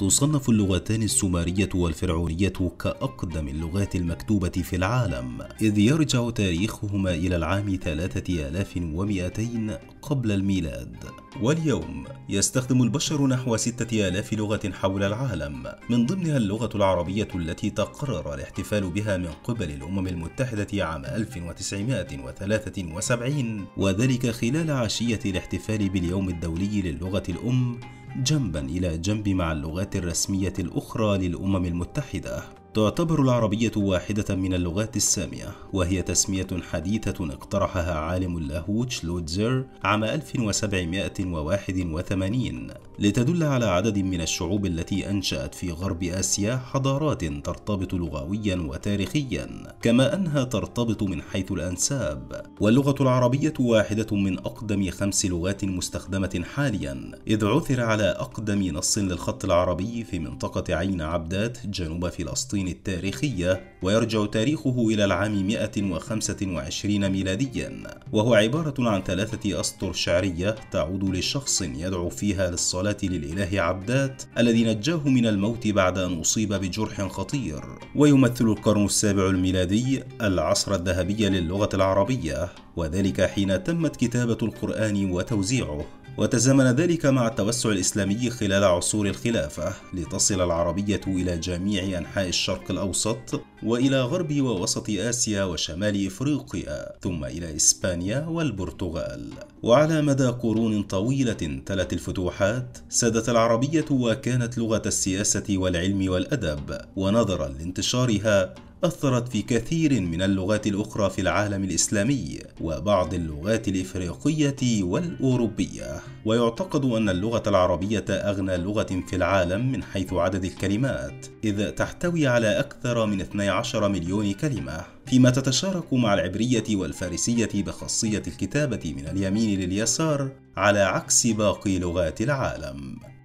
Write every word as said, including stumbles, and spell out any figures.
تصنف اللغتان السومرية والفرعونية كأقدم اللغات المكتوبة في العالم، إذ يرجع تاريخهما إلى العام ثلاثة آلاف ومئتين قبل الميلاد. واليوم يستخدم البشر نحو ستة آلاف لغة حول العالم، من ضمنها اللغة العربية التي تقرر الاحتفال بها من قبل الأمم المتحدة عام ألف وتسعمائة وثلاثة وسبعين، وذلك خلال عشية الاحتفال باليوم الدولي للغة الأم جنبا إلى جنب مع اللغات الرسمية الأخرى للأمم المتحدة. تعتبر العربية واحدة من اللغات السامية، وهي تسمية حديثة اقترحها عالم اللاهوت شلوتزر عام ألف وسبعمائة وواحد وثمانين لتدل على عدد من الشعوب التي أنشأت في غرب آسيا حضارات ترتبط لغويا وتاريخيا، كما أنها ترتبط من حيث الأنساب. واللغة العربية واحدة من أقدم خمس لغات مستخدمة حاليا، إذ عثر على أقدم نص للخط العربي في منطقة عين عبدات جنوب فلسطين التاريخية، ويرجع تاريخه إلى العام مئة وخمسة وعشرين ميلاديا، وهو عبارة عن ثلاثة أسطر شعرية تعود لشخص يدعو فيها للصلاة للإله عبدات الذي نجاه من الموت بعد أن أصيب بجرح خطير. ويمثل القرن السابع الميلادي العصر الذهبي للغة العربية، وذلك حين تمت كتابة القرآن وتوزيعه، وتزامن ذلك مع التوسع الإسلامي خلال عصور الخلافة، لتصل العربية إلى جميع أنحاء الشرق الأوسط وإلى غرب ووسط آسيا وشمال إفريقيا، ثم إلى إسبانيا والبرتغال. وعلى مدى قرون طويلة تلت الفتوحات، سادت العربية وكانت لغة السياسة والعلم والأدب، ونظرا لانتشارها أثرت في كثير من اللغات الأخرى في العالم الإسلامي وبعض اللغات الإفريقية والأوروبية. ويعتقد أن اللغة العربية أغنى لغة في العالم من حيث عدد الكلمات، إذ تحتوي على أكثر من اثني عشر مليون كلمة، فيما تتشارك مع العبرية والفارسية بخاصية الكتابة من اليمين لليسار، على عكس باقي لغات العالم.